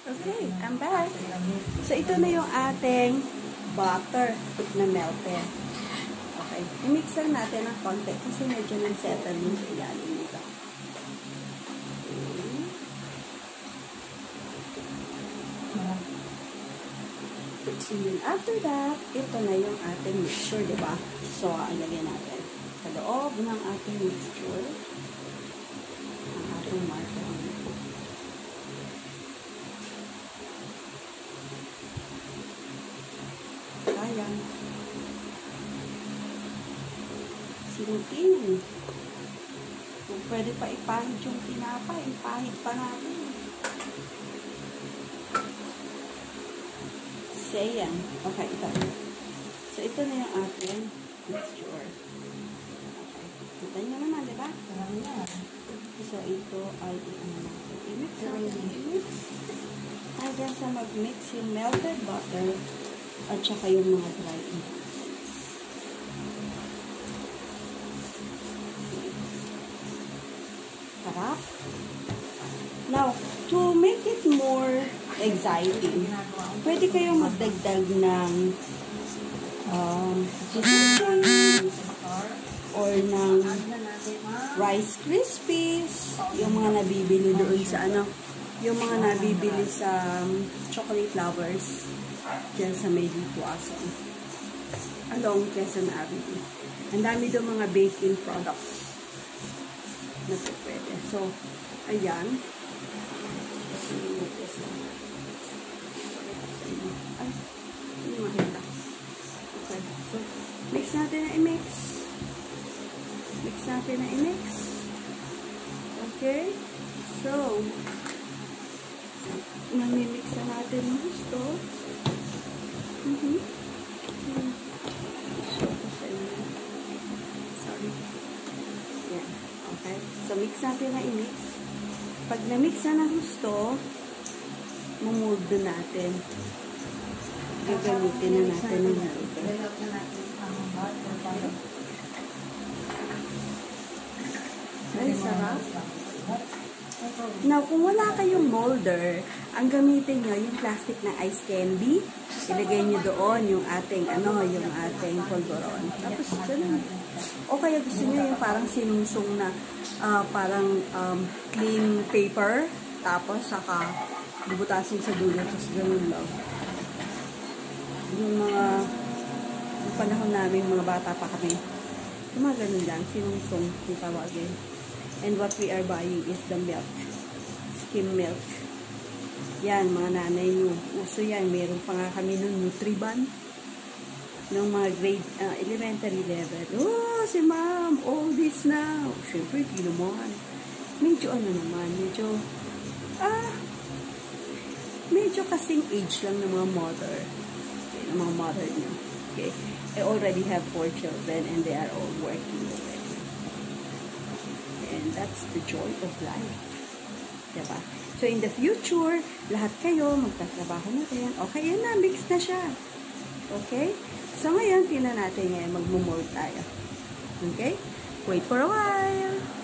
Okay, I'm back. So, ito na yung ating butter na melted. Okay, i-mix lang natin ng konti kasi medyo nang-settle din sa ilalim nito. And then after that, ito na yung ating mixture, diba? So, alagyan natin sa loob ng ating mixture ang ating margarine. Ayan. Sinutin. Kung pwede pa ipahid yung tinapay, ipahid pa natin. So, ayan. Okay, ito. So, ito na yung ating mixture. Okay. Kita nyo naman, diba? So, ito ay i-mix natin. Hanggang sa mag-mix yung melted butter at saka yung mga dry ingredients. Sarap. Now, to make it more exciting, pwede kayong magdagdag ng or ng Rice Krispies, yung mga nabibili doon sa yung mga nabibili sa chocolate lovers dyan sa may Dituason along Quezon Avenue. Ang dami doon mga baking products na pwede. So, ayan. Ay, hindi makita. Okay. So, mix natin na i-mix. Mix natin na i-mix. Okay. So, mamimix na natin ng gusto. Sorry. Yan. Okay. So, mix natin na i-mix. Pag na-mix na gusto, mamuldo natin. Gagamitin na natin ng molder. Ay, sarap. Now, kung wala kayong molder, ang gamitin nyo yung plastic na ice candy. Ilagay nyo doon yung ating, yung ating polvoron. Tapos, ganun. O kaya gusto nyo yung parang sinungsong na, parang clean paper. Tapos, saka, bubutasin sa dulo. Tapos, ganun lang. Yung yung panahon namin, mga bata pa kami. Yung mga ganun lang, sinungsong, yung tawagin. And what we are buying is the milk. Skim milk. Yan, mga nanay nyo. Uso yan. Meron pa nga kami ng Nutriban. Ng mga grade, elementary level. Oh, si ma'am, all this now. Siyempre, di naman. Medyo naman. Medyo kasing age lang ng mga mother. Okay, ng mga mother nyo. Okay. I already have 4 children and they are all working already. And that's the joy of life. Diba? So, in the future, lahat kayo magtatrabaho na rin. Okay, yan na. Mix na siya. Okay? So, ngayon, tingnan natin ngayon. Magmumold tayo. Okay? Wait for a while.